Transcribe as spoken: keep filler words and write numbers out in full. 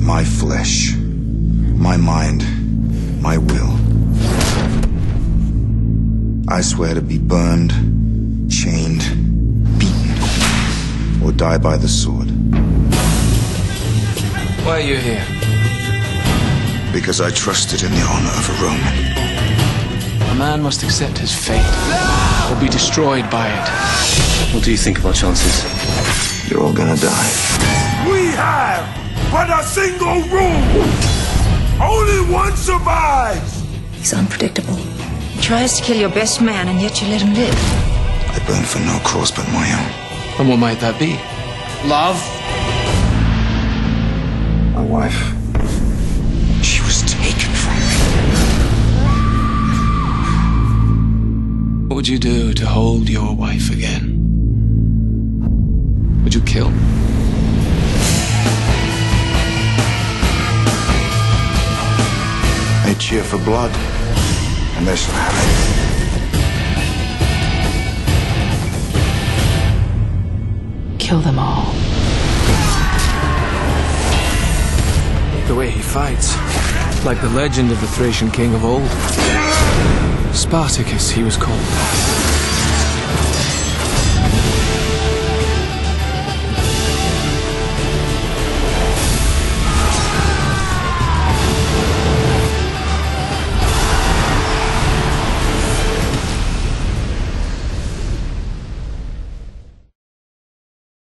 my flesh, my mind, my will. I swear to be burned, chained, beaten, or die by the sword. Why are you here? Because I trusted in the honor of a Roman. A man must accept his fate, or be destroyed by it. What do you think of our chances? You're all gonna die. We have but a single rule. Only one survives. He's unpredictable. He tries to kill your best man, and yet you let him live. I burn for no cause but my own. And what might that be? Love? My wife, she was taken from me. What would you do to hold your wife again? Would you kill? They cheer for blood, and they shall have it. Kill them all. The way he fights, like the legend of the Thracian king of old. Spartacus, he was called.